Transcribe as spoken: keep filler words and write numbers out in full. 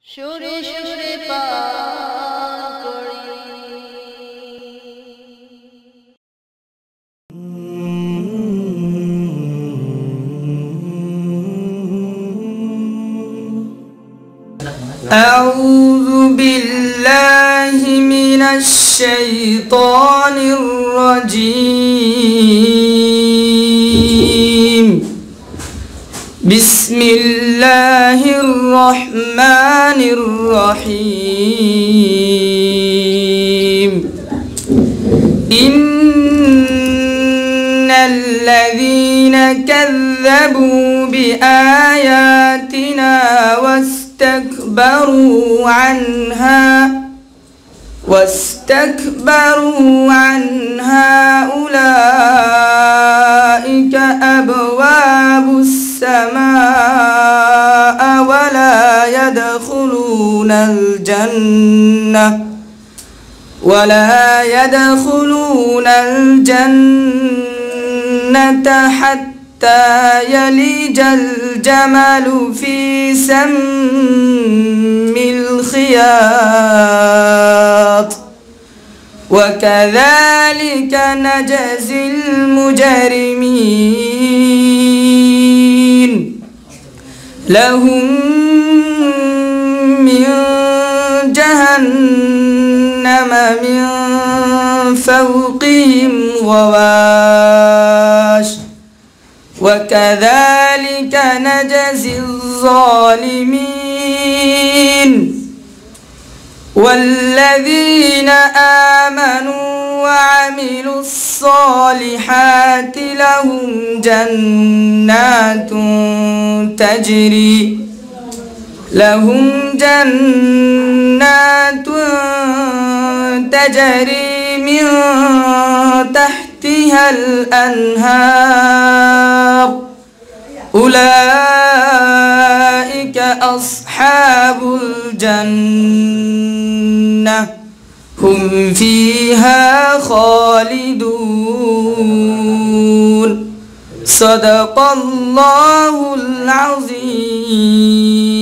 সুরে সুরে পার করি। أعوذ بالله من الشيطان الرجيم. بسم الله الرحمن الرحيم. إن الذين كذبوا بآياتنا واستكبروا عنها واستكبروا عنها أولئك أبواب السماء ولا يدخلون الجنة ولا يدخلون الجنة حتى يلج الجمل في سم الخياط وكذلك نجزي المجرمين. لهم من جهنم من فوقهم غواش وكذلك نجزي الظالمين. والذين آمنوا وعملوا الصالحات لهم جنات تجري لهم جنات تجري من تحتها الأنهار أولئك أصحاب الجنة هم فيها خالدون. صدق الله العظيم.